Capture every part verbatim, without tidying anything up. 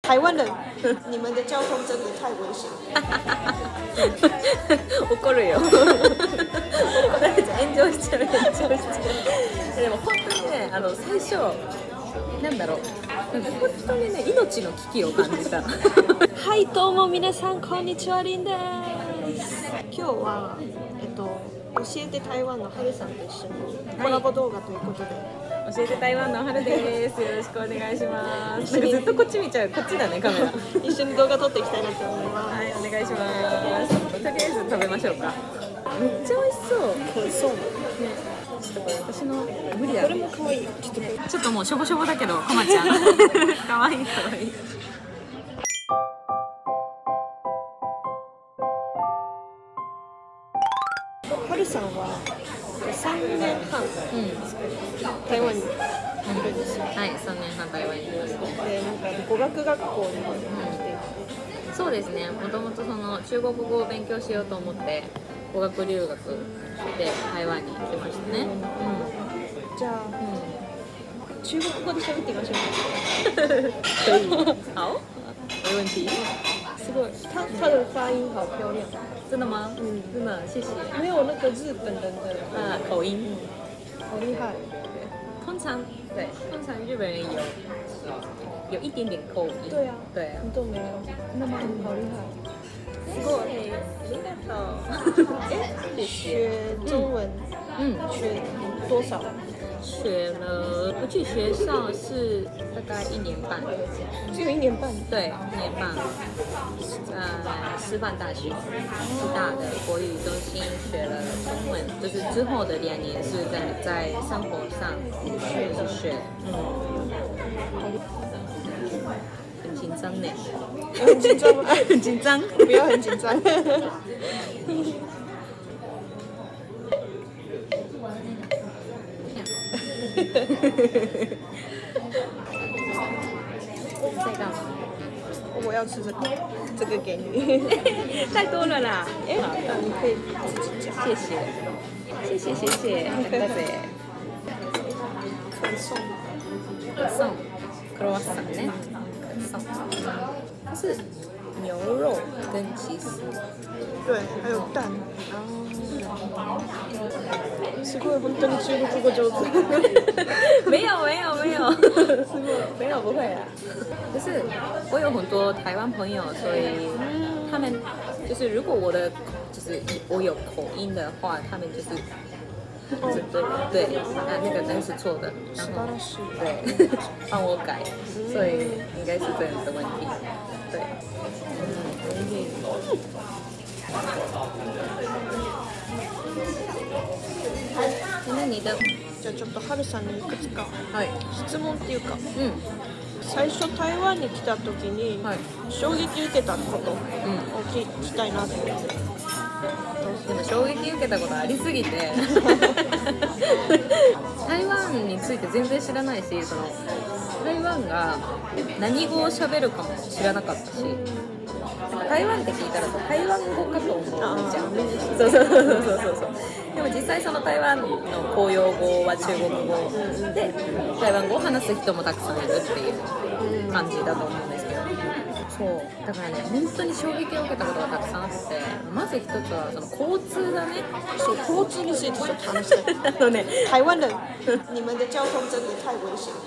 台湾人，你们的交通真的太危险。 怒るよ。怒られちゃう、炎上しちゃう、炎上しちゃう。でも本当にね、あの最初なんだろう、なんか本当にね、命の危機を感じた。 はい、どうも皆さんこんにちは、リンです。今日はえっと教えて台湾のはるさんと一緒にコラボ動画ということで。 教えて台湾のはるです。よろしくお願いします。なんかずっとこっち見ちゃう、こっちだねカメラ。 一緒に動画撮っていきたいなと思います。 はい、お願いします。とりあえず食べましょうか。めっちゃ美味しそう。 これそうね。 ちょっとこれ私の無理だ。 これも可愛い。ちょっとちょっともうしょぼしょぼだけど、こまちゃん。可愛い可愛い。 はるさんはさんねんはん、うん、台湾にいるんですよ。 はい、さんねんはん台湾にいます。 で、なんか語学学校に来ていて、 うん、そうですね。もともとその中国語を勉強しようと思って語学留学して台湾に来ましたね。 うん、じゃあ、うん、中国語で喋ってみましょうか。 好，没问题。 すごい，他他的发音好漂亮。 真的吗？ 嗯， 真的，谢谢。 没有那个日本人的啊口音， 好厉害。 通常对，通常日本人有有一点点口音。 对啊， 对啊。 你都没有，那么好厉害。 すごい。ありがとう。 哎，学中文，嗯，学多少？ 学了，我去学校是大概一年半， 只有一年半。 对，一年半，在师范大学师大的国语中心学了中文，就是之后的两年是在在生活上去学，嗯，很紧张呢， 很紧张吗？ 很紧张， 不要很紧张。 在干嘛？ 我要吃这个，这个给你。 太多了啦！ 哎，那你可以自己夹。 谢谢，谢谢谢谢，谢谢。 可颂， 可颂，克罗瓦桑呢？可颂，它是牛肉跟起司， 对，还有蛋。すごい本当に中国語上手。 没有没有没有，没有不会啦。就是我有很多台湾朋友，所以他们就是如果我的就是我有口音的话，他们就是就是对对啊那个单是错的，然后对帮我改，所以应该是这样的问题。对，嗯。那你的じゃあちょっとはるさんにいくつかはい質問っていうか、 うん、 最初台湾に来た時に衝撃受けたことを聞きたいなと思って。 でも衝撃受けたことありすぎて台湾について全然知らないし、その台湾が何語を喋るかも知らなかったし、なんか台湾って聞いたら台湾語かと思うじゃん。そうそうそうそうそうそう。でも実際その台湾の公用語は中国語で、台湾語を話す人もたくさんいるっていう感じだと思うんですけど、そうだからね、本当に衝撃を受けたことがたくさんあって、まず一つはその交通だね。 そう、交通についてちょっと話したい。 あのね、 台湾人、你们的交通真的太危险。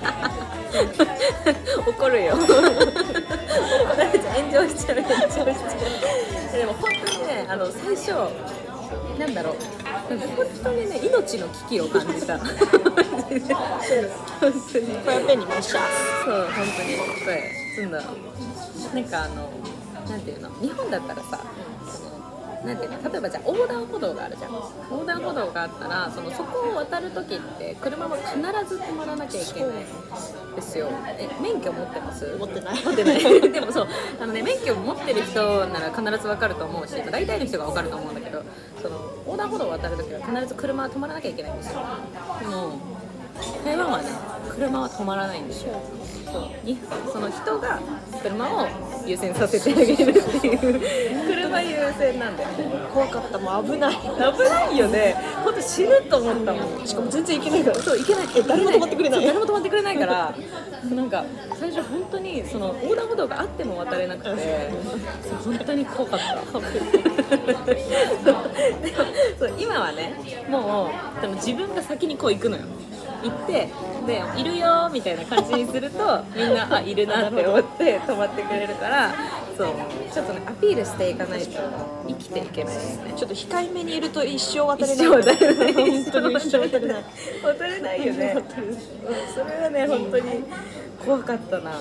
怒るよ。怒られちゃう、炎上しちゃう、炎上しちゃう。でも本当にね、あの最初なんだろう、本当にね、命の危機を感じた。本当に。 これ被你们吓死。 そう、本当に。对、真的。なんかあの、なんていうの、日本だったらさ、そのなんていうの、例えばじゃあ横断歩道があるじゃん。横断歩道があったら、そのそこを渡るときって車は必ず止まらなきゃいけないですよ。え、免許持ってます？ 持ってない。 持ってない。でもそう、あのね、免許持ってる人なら必ずわかると思うし、大体の人がわかると思うんだけど、その横断歩道を渡るときは必ず車は止まらなきゃいけないんですよ。でも台湾はね、車は止まらないんですよ。そうにその人が車を優先させてあげるっていう車優先なんだよね。 怖かった、もう危ない。 危ないよね。本当死ぬと思ったもん。 しかも全然行けないから。 そう、行けない。 誰も止まってくれない。 誰も止まってくれないから、 なんか最初本当にその横断歩道があっても渡れなくて、そう本当に怖かったでもそう今はねもうでも自分が先にこう行くのよ。行ってでいるよみたいな感じにするとみんなあいるなって思って止まってくれるから、そうちょっとねアピールしていかないと生きていけないですね。 ちょっと控えめにいると一生渡れない。 一生渡れない本当に一生渡れない。 渡れないよね。それはね本当に怖かったな。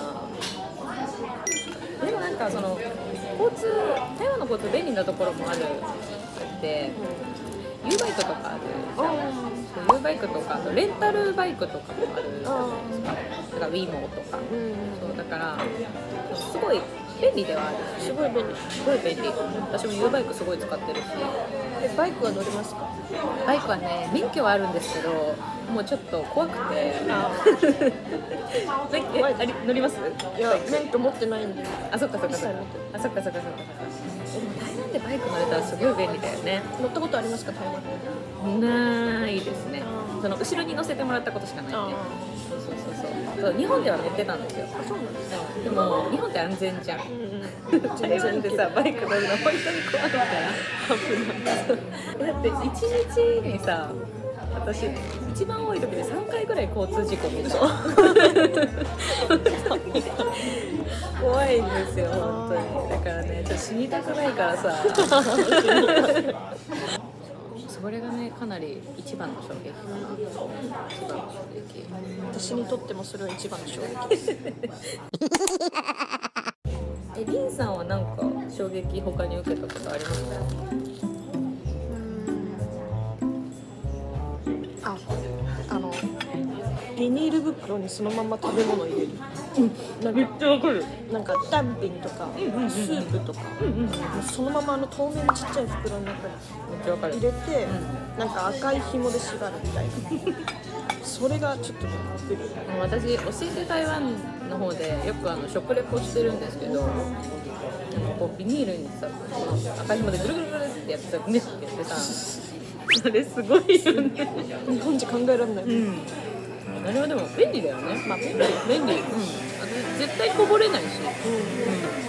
でもなんかその交通台湾の交通便利なところもあるって U バイクとかある。そう U バイクとかあとレンタルバイクとかもあるじゃないですか。だから ウィーモとか、うん、そうだからすごい便利ではある。 すごい便利。 すごい便利。私も U バイクすごい使ってるし。 えバイクは乗れますか？ バイクはね免許はあるんですけどもうちょっと怖くて。あえあり乗ります？ いや免許持ってないんで。 あそっかそっかそっか。あそっかそっかそっかそっか。でも台湾でバイク乗れたらすごい便利だよね。 乗ったことありますか台湾？ ないですね。その後ろに乗せてもらったことしかないんで。そうそうそうそう。そう日本では乗ってたんですよ。 あそうなんですか。 でも日本って安全じゃん。うんうん、台湾でさバイク乗るの本当に怖いから。だって一日にさ私一番多い時でさんかいぐらい交通事故見た。怖いんですよ本当に。だからねちょっと死にたくないからさ。それがねかなり一番の衝撃。一番の衝撃。 私にとってもそれは一番の衝撃です。 えリンさんはなんか衝撃他に受けたことありますか？ あ、あのビニール袋にそのまま食べ物入れる。うん、 めっちゃわかる。 なんかタンピンとか、うんうん、スープとか、うんうん、もうそのままあの透明のちっちゃい袋の中に入れて、うん、なんか赤い紐で縛るみたいな。それがちょっとねびっくり。 私教えて台湾の方でよくあの食レポしてるんですけど、なんかこうビニールにさ赤い紐でぐるぐるぐるってやってさグネってやってさ、それすごいよね。 日本じゃ考えられない。うん。 あれはでも便利だよね。まあ便利便利。うん。絶対こぼれないし。うん。うん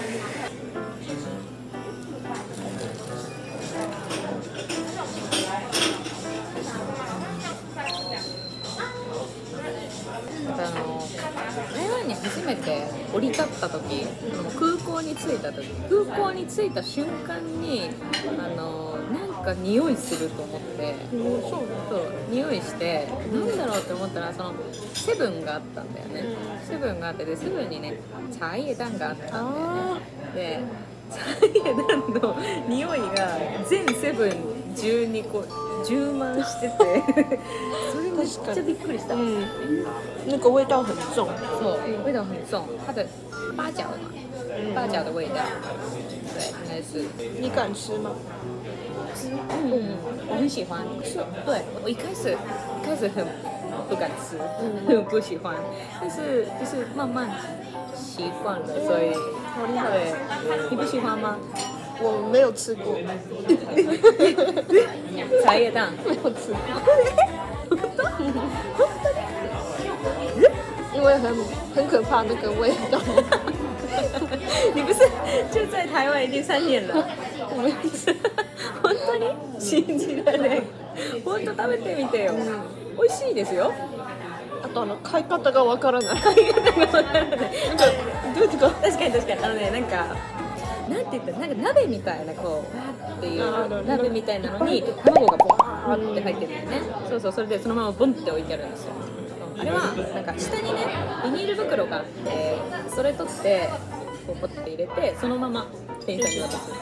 台湾に初めて降り立った時、空港に着いた時空港に着いた瞬間にあのなんか匂いすると思って、うん、そうそう匂いしてなんだろうって思ったらそのセブンがあったんだよね、うん、セブンがあってでセブンにね茶叶蛋があったんだよね。で茶叶蛋の匂いが全セブン中にこう充満しててそれめっちゃびっくりした。うん、 那个味道很重。 そう味道很重，它的八角嘛，八角的味道。对，应该是。 你敢吃吗？ 嗯，我很喜欢。对，我一开始一开始很不敢吃，嗯，不喜欢，但是就是慢慢习惯了，所以好厉害。 对，你不喜欢吗？ 我没有吃过。 茶叶蛋没有吃过。因为很很可怕那个味道。 你不是就在台湾已经三年了？我没吃。本当に信じられない。本当食べてみてよ。うん、美味しいですよ。 あとあの買い方がわからない。 買い方がわからない。なんかどういうこと？ 確かに確かにあのねなんか。なんて言ったらなんか鍋みたいなこうわーっていう鍋みたいなのに卵がボワーって入ってるんだよね。そうそうそれでそのままボンって置いてあるんですよ。あれはなんか下にねビニール袋があってそれ取ってこうポッて入れてそのまま店員さんに渡す。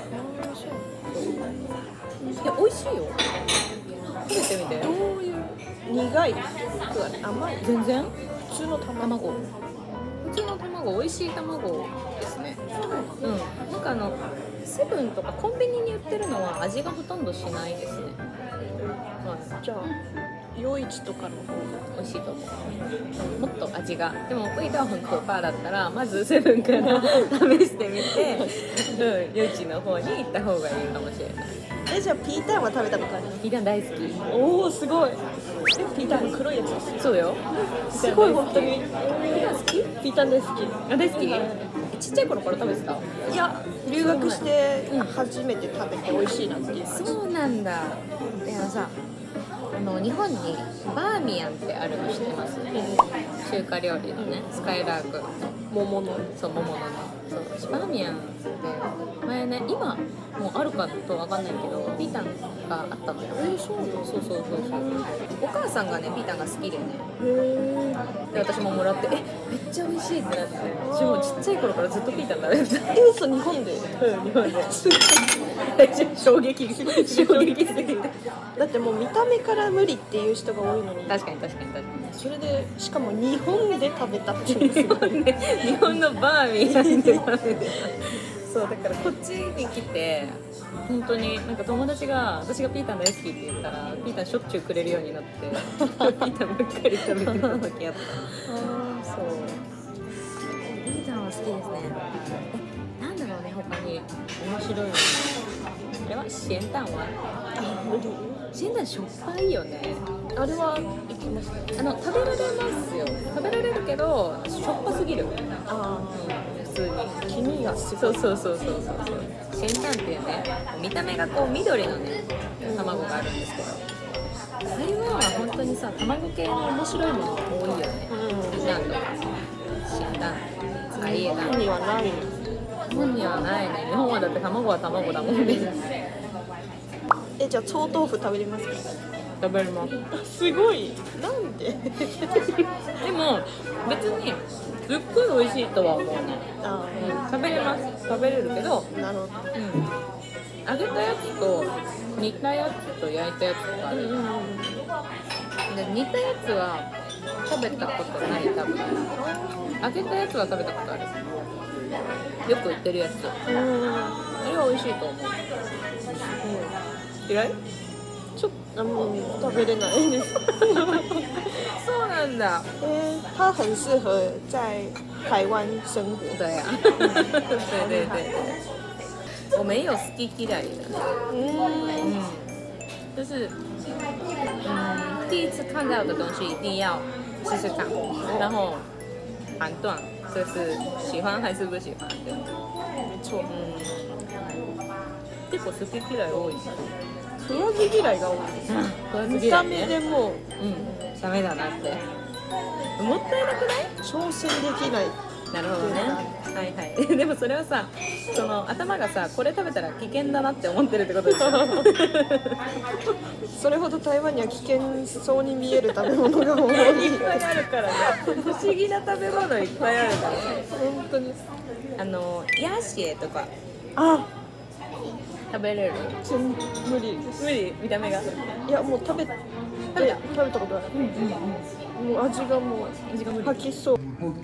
いや美味しいよ。食べてみて。 どういう苦い？甘い？ 全然普通の卵。 普通の卵美味しい卵ですね。うん、なんかあのセブンとかコンビニに売ってるのは味がほとんどしないですね。 はい、じゃあ夜市とかの方が美味しいと思う。もっと味がでもウイダーフンとパーだったらまずセブンから試してみて、うん、夜市の方に行った方がいいかもしれない。 え、じゃあピータンは食べたことある？ ピータン大好き。 おお、すごい。え、ピータンの黒いやつですよ。 そうよ。 すごい本当に。 ピータン好き？ ピータン大好き。 あ、大好き、 はい、 ちっちゃい頃から食べてた？ いや、留学して初めて食べて美味しいなっていう感じ。 そうなんだ。でもさ、あの日本にバーミヤンってあるの知ってます？中華料理のね、スカイラークの桃の。 そう桃のね。そうバーミヤンって前ね、今もうあるかとわかんないけどピータンがあったのよ。 えー、そうなの？ そうそうそうそう。お母さんがねピータンが好きでね。 へえ。 で私ももらって、えめっちゃ美味しいってなって、私もちっちゃい頃からずっとピータン食べてた。 え、嘘、日本で？ うん、日本で。衝撃衝撃すぎて。 だってもう見た目から無理っていう人が多いのに。 確かに確かに確かに。 それでしかも日本で食べたっていうのすごい。 日本のバーミヤンで食べてた。そうだからこっちに来て本当になんか友達が私がピータン大好きって言ったらピータンしょっちゅうくれるようになってピータンばっかり食べてた時あった。ああ、そう。ピータンは好きですね。え、なんだろうね、他に面白いの。あれはシエンタンは？ あ、無理。 シエンタンしょっぱいよね。 あれは行きました。 あの食べられますよ。食べられるけどしょっぱすぎる。 あうん、普通に。 黄身がすごい。 そうそうそうそうそうそう。シェンタンっていうね、見た目がこう緑のね卵があるんですけど、台湾は本当にさ卵系の面白いものが多いよね。 うん。 なんとかシェンタン、あいえ日本にはない。 日本にはないね。日本はだって卵は卵だもんね。 え、じゃあ臭豆腐食べれますか？ 食べれます。 すごい。なんで？ でも別にすっごい美味しいとは思うね。 あうん、食べれます。食べれるけど、 あ、なるほど。 うん、揚げたやつと煮たやつと焼いたやつとかある。 うんうんうん。 で煮たやつは食べたことない。多分揚げたやつは食べたことある。よく売ってるやつ。 うん。 あれは美味しいと思う。嫌い？ ちょっと、もう食べれないです。 そうなんだ。 えー、它很适合在台湾生活。 对呀、对对对，我没有好き嫌い的， 嗯， 就是嗯，第一次看到的东西一定要试试看，然后判断就是喜欢还是不喜欢的。 没错。 嗯，結構好き嫌い多い。 食わず嫌いが多いです。見た目でもう、 うん、ダメだなって。もったいなくない？ 挑戦できない。 なるほどね。はいはい。でもそれはさ、その頭がさ、これ食べたら危険だなって思ってるってことでしょ。 それほど台湾には危険そうに見える食べ物が多い。 いっぱいあるからね。不思議な食べ物いっぱいあるから。 本当に。 あのヤシエとかあ、 食べれる？ 全無理です。 無理？見た目が。 いや、もう食べて食べた食べたことある。うんうんうん。もう味がもう味が無理。 吐きそう。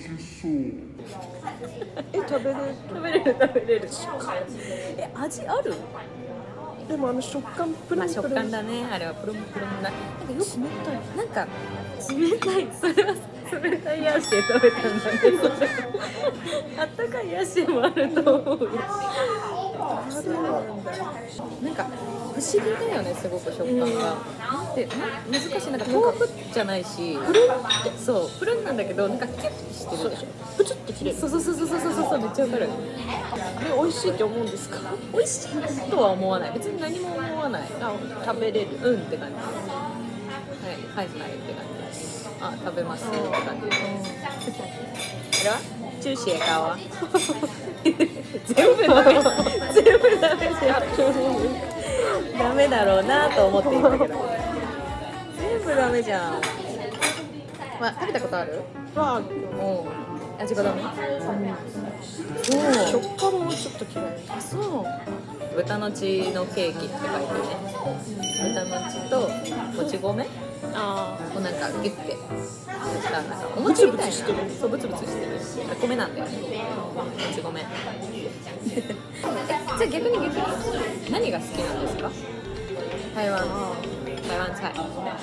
え、食べれる？ 食べれる食べれる。え、味ある？ でもあの食感プルンプルン。 まあ食感だね。あれはプルンプルンだ。なんかよく冷たい。なんか冷たい。それは冷たいヤシエ食べたんだけど。あったかいヤシエもあると思うよ。そうなんだ。なんか不思議だよね、すごく食感が。なんてな難しい。なんか豆腐じゃないし、プルンってそうプルンなんだけどなんかキュッてしてるでしょ。 プチって切れる。 そうそうそうそうそうそうそうめっちゃわかる。 あれ美味しいって思うんですか？ 美味しいとは思わない。別に何も思わない。 あ、食べれる。 うんって感じ。はいはいはいって感じです。あ、食べますって感じです。あれは中止エカは全部ダメ全部ダメじゃん。ダメだろうなと思っていたけど全部ダメじゃん。まあ、食べたことある？ は、 もう味がダメ？ 食感もちょっと嫌い。 あ、そう。豚の血のケーキって書いてね。豚の血ともち米あをなんかギュッてしたなんかお餅みたいな。そうブツブツしてる。米なんだよね。もち米。え、じゃあ逆に逆に何が好きなんですか？台湾の。 台湾菜。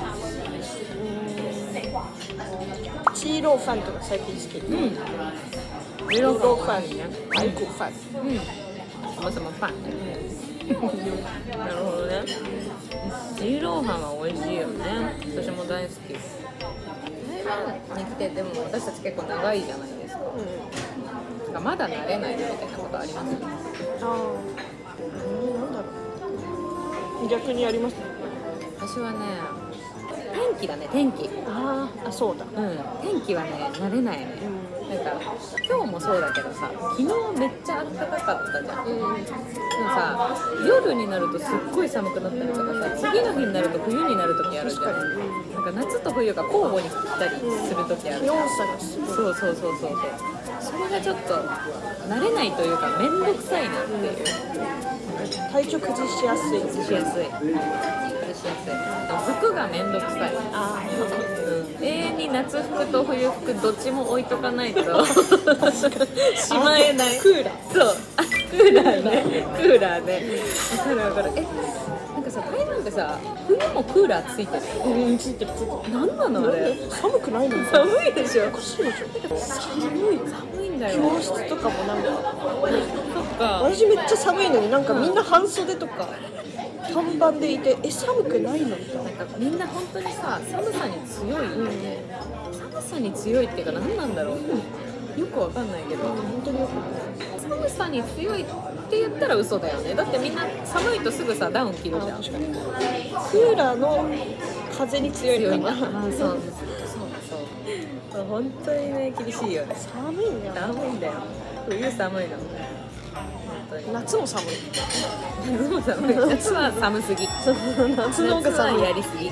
鸡肉飯とか最近好き。 うん。 牛肉飯、排骨飯。 うん。什么什么飯。なるほどね。ジーローハンは美味しいよね。私も大好き。台湾に来てでも私たち結構長いじゃないですか。 うん、 なんかまだ慣れないみたいなことあります？ ああ、うん、なんだろう。逆にあります。 私はね、天気だね、天気。 ああ、あ、そうだ。 うん、天気はね、慣れないね。 うん、 なんか今日もそうだけどさ、昨日めっちゃ暖かかったじゃん。 うん、 でもさ、夜になるとすっごい寒くなったりとかさ、次の日になると冬になる時あるじゃん。なんか夏と冬が交互に来たりする時ある。 気温差がすごい。 そうそうそうそうそう。それがちょっと慣れないというか面倒くさいなっていう。 体調崩しやすい。 崩しやすい。崩しやすい。服が面倒くさい。 あうん、永遠に夏服と冬服どっちも置いとかないとしまえない。 クーラー。 そう。あ、クーラーね。クーラーね。わかるわかる。え、なんかさ、台湾ってさ、冬もクーラーついてる。 うん、ついてるついてる。 なんなのあれ。 寒くないのに。 寒いでしょ。 おかしいでしょ。寒い。 寒いんだよ。 教室とかもなんか。 そっか。 私めっちゃ寒いのになんかみんな半袖とか短パンでいて、え、寒くないのみたいな。 なんかみんな本当にさ、寒さに強いよね。寒さに強いっていうか何なんだろう。よくわかんないけど。 本当によく。 寒さに強いって言ったら嘘だよね。だってみんな寒いとすぐさダウン着るじゃん。 確かに。クーラーの風に強いのかな。 強いんだ。あ、そうそうそうそう。本当にね厳しいよね。 寒いんや。 寒いんだよ。冬寒いの。 夏も寒い。 夏も寒い。夏は寒すぎ。 夏の方が寒い。 夏はやりすぎ。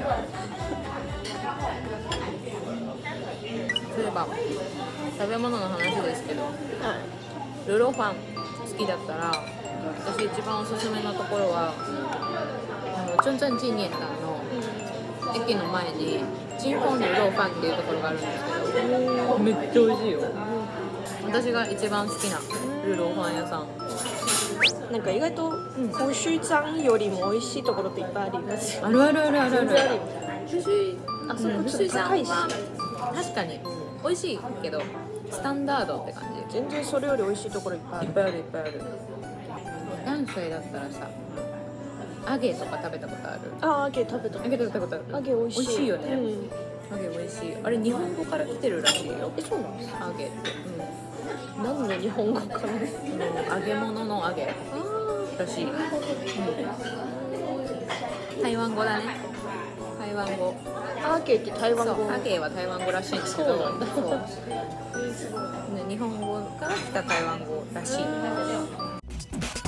例えば食べ物の話ですけど、 はい、 ルロファン好きだったら私一番おすすめのところはあのチョンチョン紀念館の駅の前にチンフォンルローファンっていうところがあるんですけど、めっちゃ美味しいよ。私が一番好きなルローファン屋さん。 なんか意外とフシュザンよりも美味しいところっていっぱいありますよ。 あるあるあるあるある。 フシュ、あ、そう、フシュザンは確かに美味しいけどスタンダードって感じ。 全然それより美味しいところいっぱいある。 いっぱいあるいっぱいある。関西だったらさ、揚げとか食べたことある？ あ、揚げ食べた。 揚げ食べたことある。 揚げ美味しい。 美味しいよね。 うん、 揚げ美味しい。あれ日本語から来てるらしいよ。 え、そうなんですか？ 揚げって。 うん。何の日本語かな。 うん、揚げ物の揚げらしい。うん、台湾語だね。台湾語。 揚げって台湾語。 揚げは台湾語らしいんですけど。そう。ね、日本語から来た台湾語らしい。